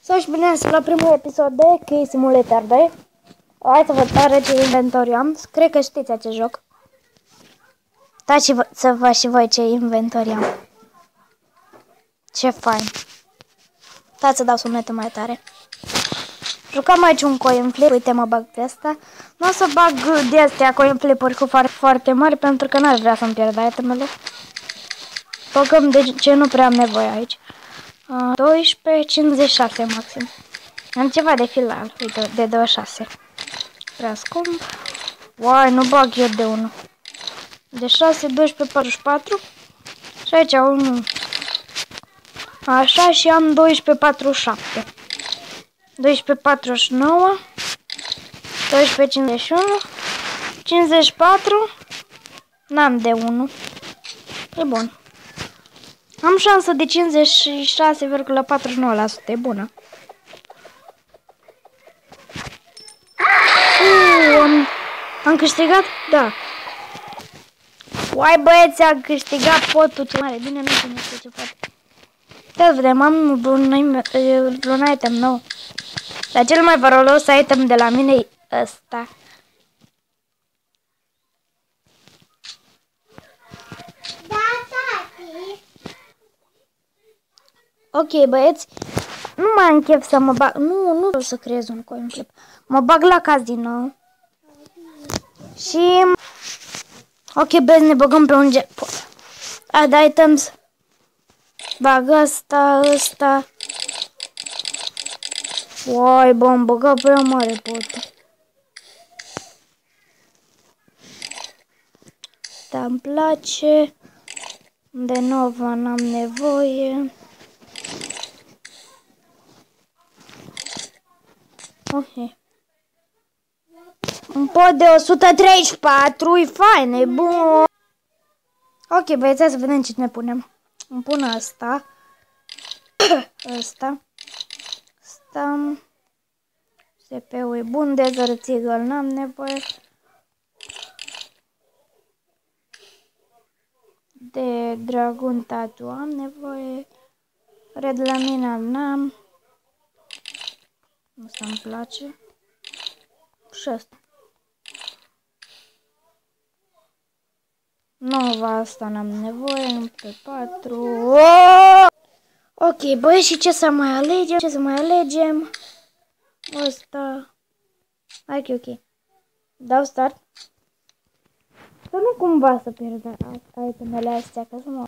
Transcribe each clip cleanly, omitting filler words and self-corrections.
Să și bine la primul episod de Key Simulator 2. Hai să vă arăt ce inventoriu am. Cred că știți acest joc. Dați să vă și voi ce inventoriu am. Ce fain. Dați să dau sunetul mai tare. Jucam aici un coin flip. Uite, mă bag pe asta. Nu o să bag de astea coin flip-uri cu foarte mari pentru că n-aș vrea să-mi pierd itemele. Băgăm de ce nu prea am nevoie aici. 12, 56 maxim. Am ceva de filal, uite, de 26. Prea scump. Uai, nu bag eu de 1. De 6, 12, 44. Și aici 1. Așa, și am 12, 47. 12, 49. 12, 51. 54. N-am de 1. E bun. Am șansă de 56,49%. E bună. Am câștigat? Da. Uai, băieți, am câștigat potul cel mare. Bine, nu știu ce poate. Să vedem, am un item nou. Dar cel mai valoros item de la mine e ăsta. Ok, băieți, nu mai am chef să mă bag. Nu vreau să creez un coin flip. Mă bag la casino. Și... ok, băieți, ne băgăm pe un jackpot. Add items. Bag ăsta. Uai, bă, am băgat prea mare pot. Da, îmi place. De nouă n-am nevoie. Ok. Un pot de 134, e fain, e bun. Ok, băieți, să vedem ce ne punem. Îmi pun asta. Asta. CPU e bun, de zărățigăl n-am nevoie. De dragon tatu am nevoie. Red la mine n-am. Asta îmi place. Și asta. Nova asta n-am nevoie. Pe 4. Oh! Ok, băi, și ce să mai alegem? Asta. Ok. Dau start. Să nu cumva să pierd itemele astea, că să mă...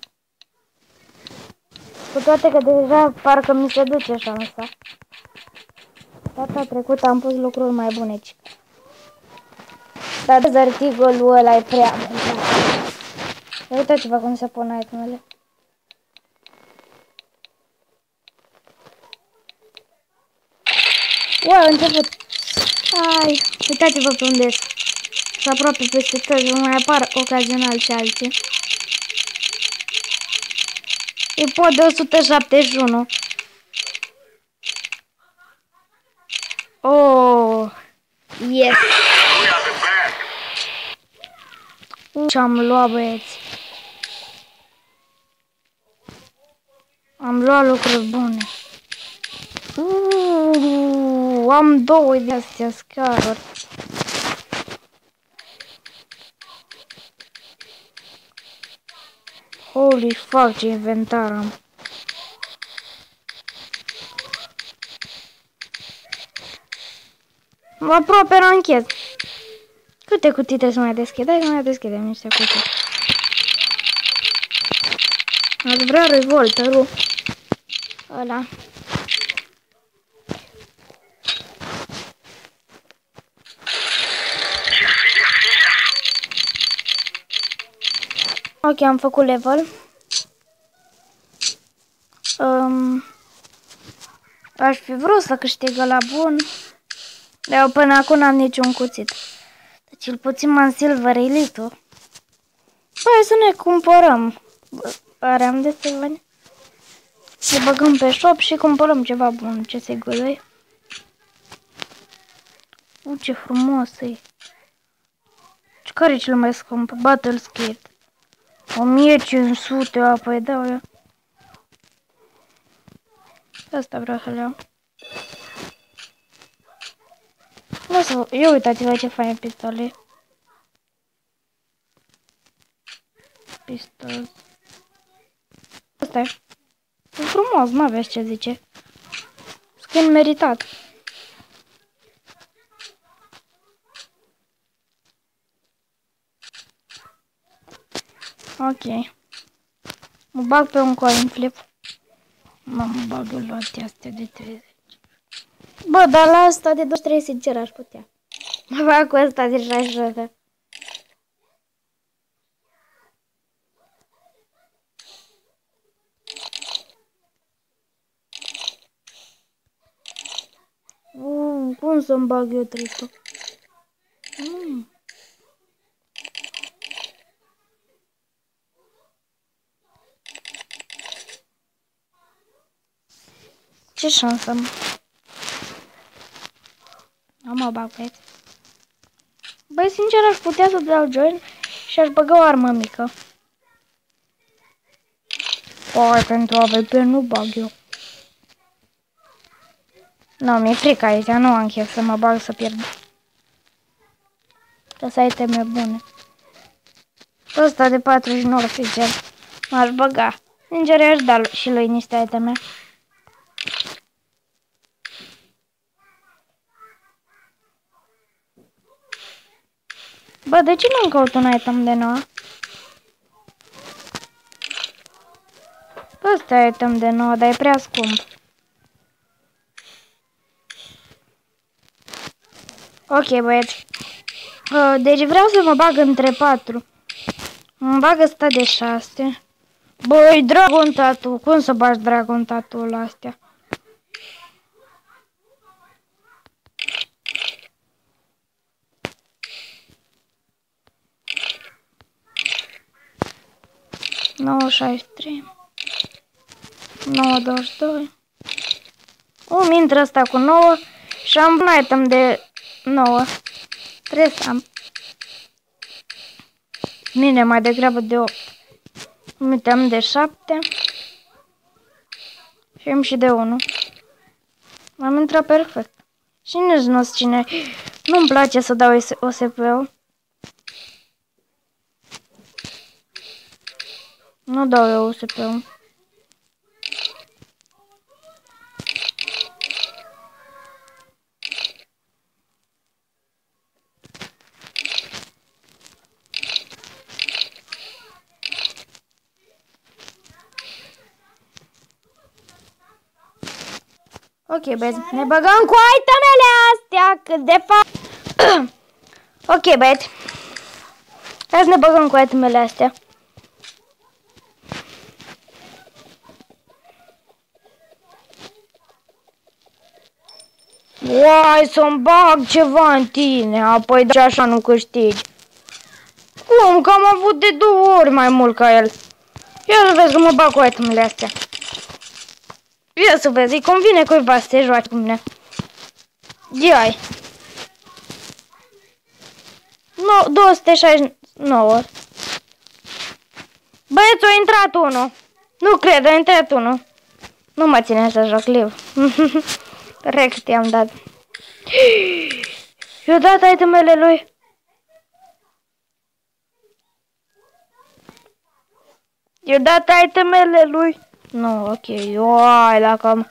Cu toate că deja parcă mi se duce șansa. Data trecută am pus lucruri mai bune. Dar zartigolul ăla e prea bun. Uitați-vă cum se pun itemele. Uau, a început. Ai, uitați-vă pe unde este. Și aproape peste tot, mai apar ocazional și alții. E pot de 171. Oh, yes. Ce-am luat, băieți. Am luat lucruri bune. Am două de astea scaruri. Holy fuck, ce inventar am. Aproape ranchet. Câte cutii trebuie să mai deschid? Hai să mai deschidem niște cutii. Ați vrea revolterul ăla. Ok, am făcut level. Aș fi vrut să câștig la bun. Dar eu până acum n-am niciun cuțit. Deci cel puțin m-am silver elite-ul. Păi să ne cumpărăm. Are am destul bani. Ne băgăm pe shop și cumpărăm ceva bun. Ce sigură-i? Ce frumos e. Care e cel mai scump? Battle Skate. 1500, păi da, eu. Asta vreau să le iau. Nu să... Eu uitați-vă ce fain pistole. Pistol. Asta e. E frumos, mă, vezi ce zice. Skin meritat. Ok. Mă bag pe un coin flip. Mă bag în loate astea de 30. Bă, dar la asta de 23 sincer aș putea. Mă bag cu asta de 60. Cum să-mi bag eu tripul? Ce șansă am? Nu mă bag, băieți. Băi, sincer, aș putea să dau join și aș băga o armă mică. Păi, pentru AVP nu bag eu. Nu, mi-e frică aici, nu am chef să mă bag să pierd. Că să ai teme bune. Ăsta de 49, sincer, m-aș băga. Sincer, i-aș da și lui niște iteme. Bă, de ce nu-mi caut un item de nouă? Ăsta e item de nouă, dar e prea scump. Ok, băieți. Deci vreau să mă bag între 4. Mă bag ăsta de 6. Băi, Dragon Tattoo. Cum să bagi Dragon Tattoo la astea? Nouă 63. 922. Îmi intră asta cu 9 și am un item de 9. Trebuie să am. Bine, mai degrabă de 8. Îmi item de 7. Și am și de 1. M-am intrat perfect. Și nici nu știu cine. Nu-mi place să dau OSP-ul. Nu dau eu OSP-ul. Ok, băieți, ne băgăm cu itemele astea, cât de fapt. Ok, băieți. Hai să ne băgăm cu itemele astea. Uai, să-mi bag ceva în tine, apoi de așa nu câștigi. Cum? Că am avut de 2 ori mai mult ca el. Ia să vezi că mă bag cu itemele astea. Ia să vezi, îi convine cuiva să se joace cu mine. Ia-i. 269. Băieți, a intrat unul. Nu cred, a intrat unul. Nu mă ține să joc live. Rex i-am dat. I-a dat itemele lui. I-a dat itemele lui. Nu, ok. Uai, dacă am...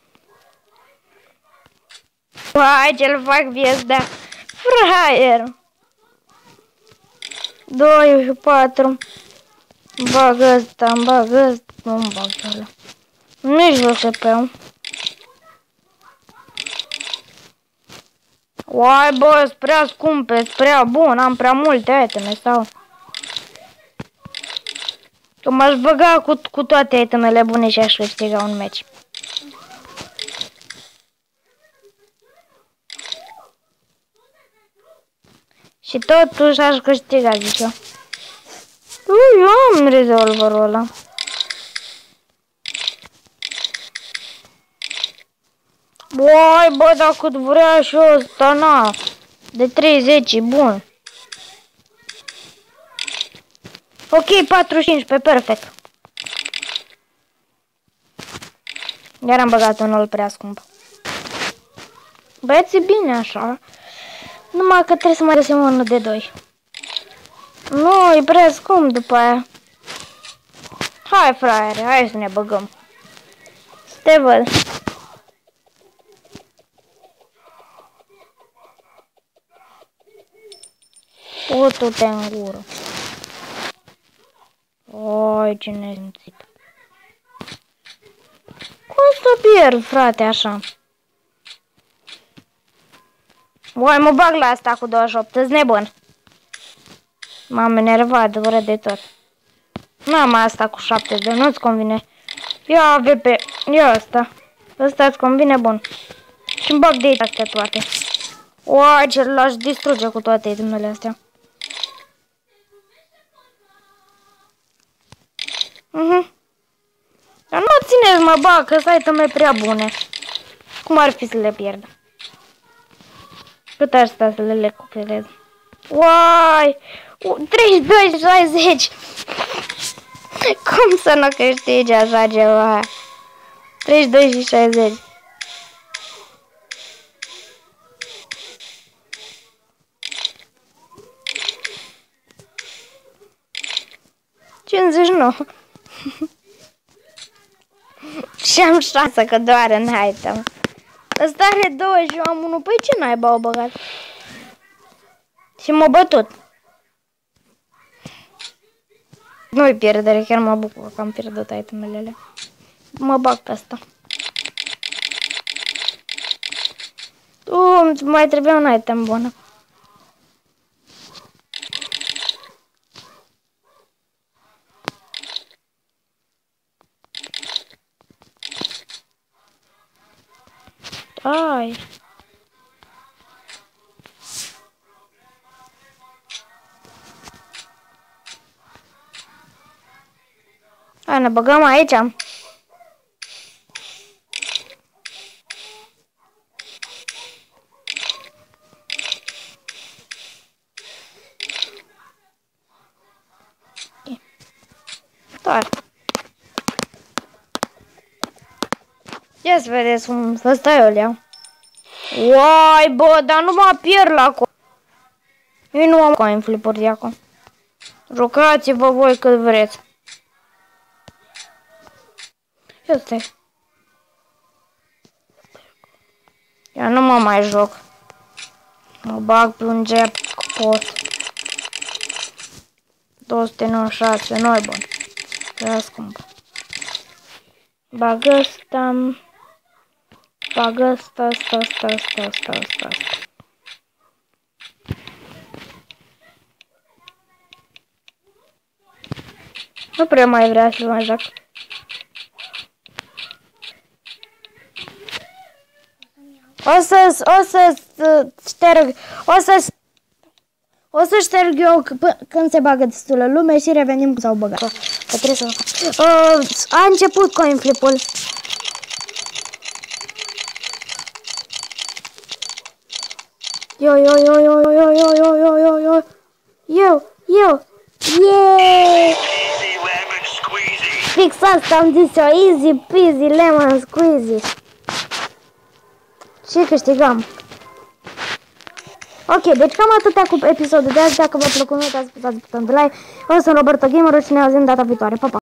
Uai, ce-l fac vieți, da. Fraier. 2 și 4. Bag ăsta, bag ăsta. Nu-mi bag ăla. Nici nu se pe-un. Uai, bă, sunt prea scumpe, sunt prea bun, am prea multe iteme sau... Că m-aș băga cu toate itemele bune și aș câștiga un meci. Și totuși aș câștiga, zic eu. Eu am revolverul ăla. Băi, bă, dacă vrea și ăsta, na. De 30, e bun. Ok, 45, pe perfect. Iar am băgat unul prea scump. Băieți, e bine așa. Numai că trebuie să mai găsim unul de 2. Nu, e prea scump după aia. Hai, fraiere, hai să ne băgăm. Să te văd. Putu-te în gură. Oi, ce nesimțit. Cum să pierd, frate, așa? Oi, mă bag la asta cu 28, îți nebun. M-am enervat, vră de tot. N-am asta cu 70, nu-ți convine. Ia, VP, ia asta. Ăsta îți convine, bun. Și-mi bag de astea toate. Oi, ce l-aș distruge cu toate itemele astea. Dar nu țineți, mă bag, că sunt iteme prea bune. Cum ar fi să le pierd? Cât ar sta să le recuperez? Uai! 32-60! Cum să nu câștigi așa ceva? 32 și 60. Nu. Și am șansă că doar în item. Ăsta are 2 și eu am 1. Păi ce naiba au băgat? Și m-a bătut. Nu-i pierdere, chiar mă bucur că am pierdut itemele alea. Mă bag pe asta. Mai trebuie un item bun. Ai. Hai, ne băgăm aici. Doar. Ia să vedeți cum să stai eu le-au. Uai, bă, dar nu mă pierd la acolo. Eu nu am coin flip-uri de acolo. Jucați-vă voi cât vreți. Ia stai. Eu nu mă mai joc. Mă bag pe un jet cu pot. 296, nu-i bun. Prea scump. Bag ăsta. Bag ăsta. Nu prea mai vrea să mă joc. O să șterg eu când se bagă destulă lume și revenim cu s-au băgat. Că trebuie să a început coin flip-ul. Eu. Yeah! Fix asta am zis eu, easy peasy lemon squeezy. Și câștigam. Ok, deci cam atâtea cu episodul de azi. Dacă v-a plăcut, nu uitați să apăsați butonul de like. Eu sunt Roberto Gamer și ne auzim data viitoare. Pa, pa!